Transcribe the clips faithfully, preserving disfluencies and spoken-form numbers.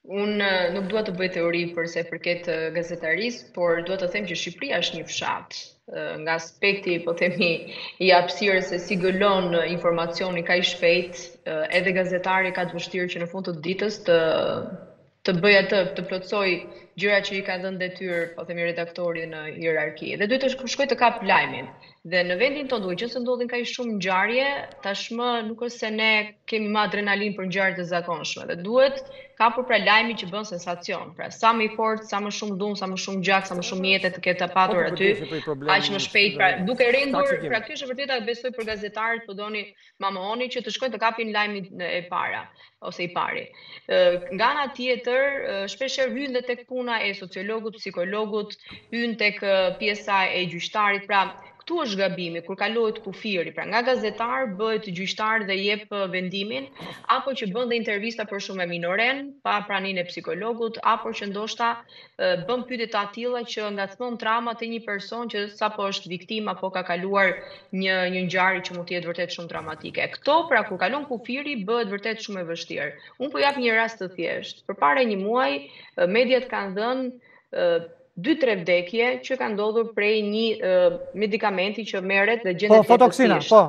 Unë nuk dua të bëj teori përse përket gazetarisë, por dua të them që Shqipëria është një fshat. Nga aspekti, po themi, i hapësirës se si gëlon informacioni kaq shpejt, edhe gazetari ka të vështirë që në fund të ditës të të bëj atë, të plotësoj gjërat që i ka dhënë detyrë, po themi, redaktori në hierarki. Dhe duhet të shkoj të kap lajmin. Dhe në vendin tonë, duke qenë se ndodhin kaq shumë ngjarje, tashmë nuk është se ne kemi më adrenalin për ngjarje të zakonshme. Dhe duhet kapur pra lajmi që bën sensacion. Pra sa më i fortë, sa më shumë dum, sa më shumë gjak, sa më shumë mjete të ketë patur aty, aq më shpejt. Pra duke rendur, pra kjo është vërtet besoj për gazetarët, po doni ma mohoni që të shkojnë të kapin lajmin e para ose i pari. Nga ana tjetër, shpeshherë hyn dhe tek puna e sociologut, psikologut, hyn tek pjesa e gjyqtarit, pra këtu është gabimi, kur kalohet kufiri, pra nga gazetar bëhet gjyqtar dhe jep vendimin, apo që bën dhe intervista për shumë e minoren, pa praninë e psikologut, apo që ndoshta bën pyetje të tilla që ngacmon traumat e një person që sapo është viktimë apo ka kaluar një një ngjarje që mund të jetë vërtet shumë traumatike. Kto pra kur kalon kufiri bëhet vërtet shumë e vështirë. Unë po jap një rast të thjeshtë. Përpara një muaji, mediat kanë dhënë dy tre vdekje që kanë ndodhur prej një uh, medikamenti që merret dhe gjendet po, fotoksina, po.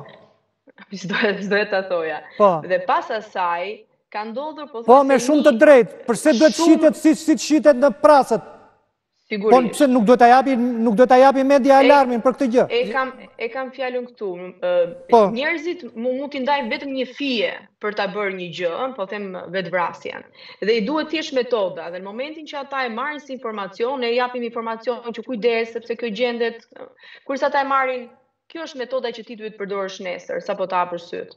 S'dohet ta thoja. Po. Dhe pas asaj ka ndodhur po Po me shumë të drejtë, përse duhet shitet si si shitet në prasët? Sigurisht. Po pse nuk duhet ta japi nuk duhet ta japi media alarmin për këtë gjë? E kam e kam fjalën këtu. Po. Njerëzit mund t'i ndajnë vetëm një fije për ta bërë një gjë, po them vetvrasjen. Dhe i duhet thjesht metoda, dhe në momentin që ata e marrin si informacion, ne japim informacion që kujdes sepse kjo gjendet, kurse ata e marrin, kjo është metoda që ti duhet përdorësh nesër, sapo të hapësh syt.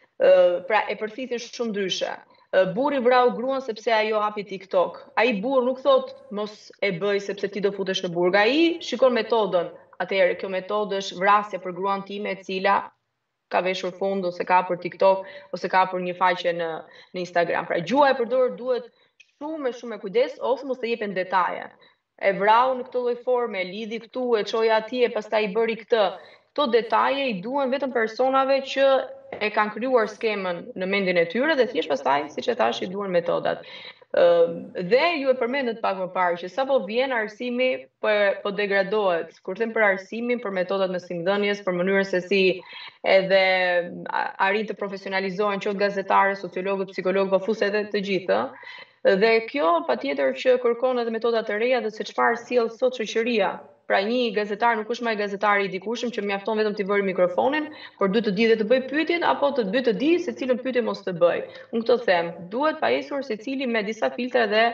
Pra e përthithin shumë ndryshe. Burri vrau gruan sepse ajo hapi TikTok. Ai burr nuk thot mos e bëj sepse ti do futesh në burg. Ai shikon metodën. Atëherë kjo metodë është vrasje për gruan time e cila ka veshur fund ose ka hapur TikTok ose ka hapur një faqe në në Instagram. Pra gjua e përdorur duhet shumë me shumë me kujdes ose mos të jepen detaje. E vrau në këtë lloj forme, e lidhi këtu, e çoi atje, pastaj i bëri këtë. Këto detaje i duhen vetëm personave që e kanë krijuar skemën në mendjen e tyre dhe thjesht pastaj, siç e thash, i duhen metodat. Ë dhe ju e përmendët pak më parë që sapo vjen arsimi për po degradohet. Kur them për arsimin, për metodat mësimdhënies, për mënyrën se si edhe arrin të profesionalizohen qoftë gazetarë, sociologët, psikologët, pafuse edhe të gjithë. Dhe kjo patjetër që kërkon edhe metoda të reja dhe se çfarë sjell sot shoqëria. Pra një gazetar nuk është më gazetari i dikushëm që mjafton vetëm t'i vëri mikrofonin, por duhet të di dhe të bëj pyetjen apo të duhet të di se cilën pyetje mos të bëj. Unë këtë them, duhet pajisur secili me disa filtra dhe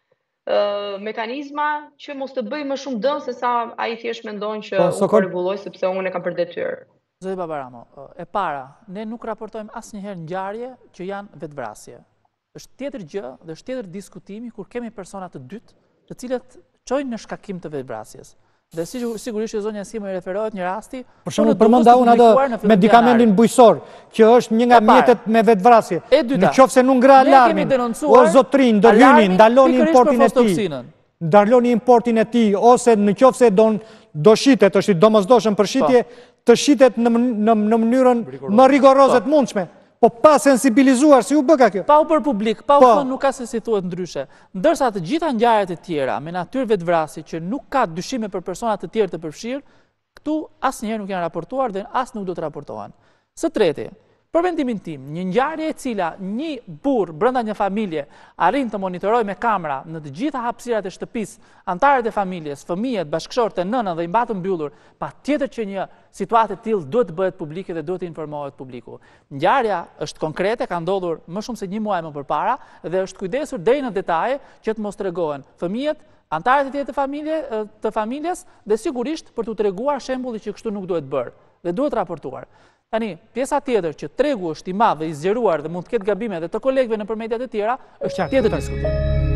uh, mekanizma që mos të bëj më shumë dëm se sa ai thjesht mendon që unë po rregulloj sepse unë e kam për detyrë. Zoti Babaramo, e para, ne nuk raportojmë asnjëherë ngjarje që janë vetvrasje. Është tjetër gjë dhe është tjetër diskutimi kur kemi persona të dytë, të cilët çojnë në shkakim të vetvrasjes. Dhe si sigurisht që zonja Simo i referohet një rasti, për shembull përmenda unë atë medikamentin bujqësor, që është një nga mjetet me vetvrasje. Në qoftë se nuk ngre alarmin, o zotrin, ndërhyni, ndaloni importin e tij. Ndaloni importin e tij ose në qoftë se don do shitet, është i domosdoshëm për shitje, të shitet në në në mënyrën më rigoroze të mundshme. Po pa sensibilizuar, si u bë ka kjo? Pa u për publik, pa u thënë nuk ka se si thuhet ndryshe. Ndërsa të gjitha ngjarjet e tjera me natyrë vetvrasje që nuk ka dyshime për persona të tjerë të përfshirë, këtu asnjëherë nuk janë raportuar dhe as nuk do të raportohen. Së treti, për mendimin tim, një ngjarje e cila një burr brenda një familje arrin të monitorojë me kamera në të gjitha hapësirat e shtëpisë, antarët e familjes, fëmijët, bashkëshortë, nënën dhe i mbatë mbyllur, patjetër që një situatë e tillë duhet të bëhet publike dhe duhet të informohet publiku. Ngjarja është konkrete, ka ndodhur më shumë se një muaj më përpara dhe është kujdesur deri në detaje që të mos tregohen fëmijët, antarët e tjerë të familje, të familjes dhe sigurisht për t'u treguar shembulli që kështu nuk duhet bërë dhe duhet raportuar. Tani, pjesa tjetër që tregu është i madh dhe i zgjeruar dhe mund të ketë gabime edhe të kolegëve nëpër mediat e tjera, është tjetër diskutim.